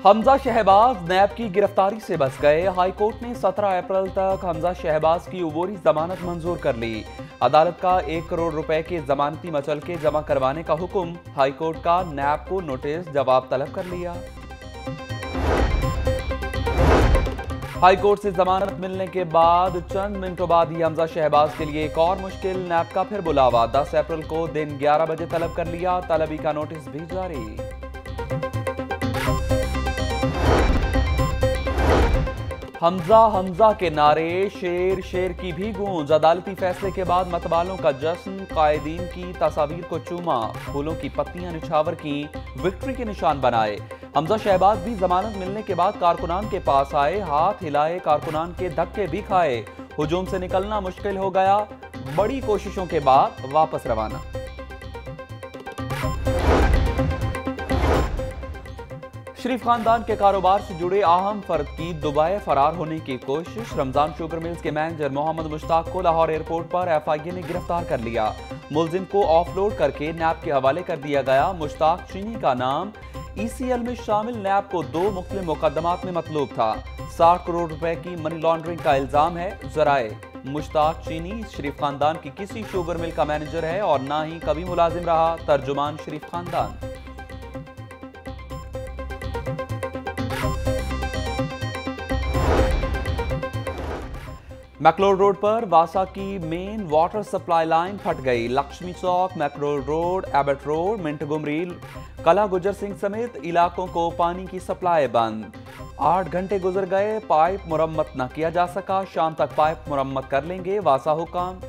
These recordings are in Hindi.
हमजा शहबाज नैब की गिरफ्तारी से बच गए। हाईकोर्ट ने 17 अप्रैल तक हमजा शहबाज की उबूरी जमानत मंजूर कर ली। अदालत का 1 करोड़ रुपए के जमानती मचलके जमा करवाने का हुक्म। हाईकोर्ट का नैब को नोटिस जवाब तलब कर लिया। हाईकोर्ट से जमानत मिलने के बाद चंद मिनटों बाद ही हमजा शहबाज के लिए एक और मुश्किल। नैब का फिर बुलावा। 10 अप्रैल को दिन 11 बजे तलब कर लिया। तलबी का नोटिस भी जारी। हमजा हमजा के नारे, शेर शेर की भी गूंज। अदालती फैसले के बाद मतवालों का जश्न। कायदीन की तस्वीर को चूमा, फूलों की पत्तियां निछावर की, विक्ट्री के निशान बनाए। हमजा शहबाज भी जमानत मिलने के बाद कारकुनान के पास आए, हाथ हिलाए, कारकुनान के धक्के भी खाए। हुजूम से निकलना मुश्किल हो गया। बड़ी कोशिशों के बाद वापस रवाना। शरीफ खानदान के कारोबार से जुड़े अहम फर्द की दुबई फरार होने की कोशिश। रमजान शुगर मिल्स के मैनेजर मोहम्मद मुश्ताक को लाहौर एयरपोर्ट पर FIA ने गिरफ्तार कर लिया। मुलजिम को ऑफलोड करके नैब के हवाले कर दिया गया। मुश्ताक चीनी का नाम ECL में शामिल नैब को 2 मुख्तलिफ मुकदमात में मतलूब था। 60 करोड़ रुपए की मनी लॉन्ड्रिंग का इल्जाम है। जराए, मुश्ताक चीनी शरीफ खानदान की किसी शुगर मिल का मैनेजर है और ना ही कभी मुलाजिम रहा। तर्जुमान शरीफ खानदान। मैकलोड रोड पर वासा की मेन वाटर सप्लाई लाइन फट गई। Laxmi Chowk, McLeod road, Abbott road, Montgomery, Qila Gujar Singh समेत इलाकों को पानी की सप्लाई बंद। 8 घंटे गुजर गए, पाइप मुरम्मत न किया जा सका। शाम तक पाइप मुरम्मत कर लेंगे, वासा हुक्म।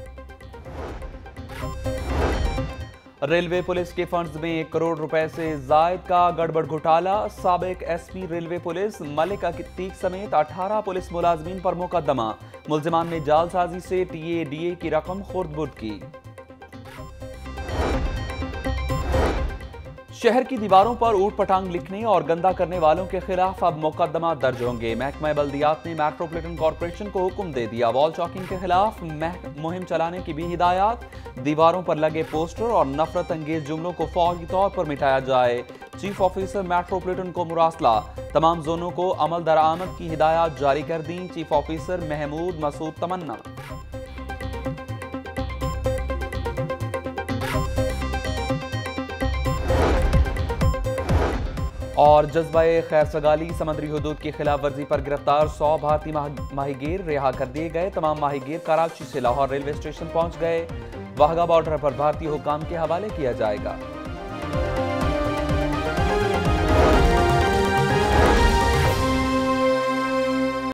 रेलवे पुलिस के फंड्स में 1 करोड़ रुपए से जायद का गड़बड़ घोटाला। साबिक SP railway police Malik Atiq समेत 18 पुलिस मुलाजमीन पर मुकदमा। मुलजिमान ने जालसाजी से TADA की रकम खुर्द-बुर्द की। शहर की दीवारों पर ऊट पटांग लिखने और गंदा करने वालों के खिलाफ अब मुकदमा दर्ज होंगे। महकमा बल्दियात ने मेट्रोपॉलिटन कॉर्पोरेशन को हुक्म दे दिया। वॉल चॉकिंग के खिलाफ मुहिम चलाने की भी हिदायत। दीवारों पर लगे पोस्टर और नफरत अंगेज जुमलों को फौरी तौर पर मिटाया जाए। चीफ ऑफिसर मेट्रोपॉलिटन को मुरासला। तमाम जोनों को अमल दरामद की हिदायत जारी कर दी। Chief officer Mahmood Masood Tamanna. और जज्बा-ए खैर सगाली, समंदरी हुदूद की खिलाफ वर्जी पर गिरफ्तार 100 भारतीय माहीगीर रिहा कर दिए गए। तमाम माहीगीर कराची से लाहौर रेलवे स्टेशन पहुंच गए। वाहगा बॉर्डर पर भारतीय हुकाम के हवाले किया जाएगा।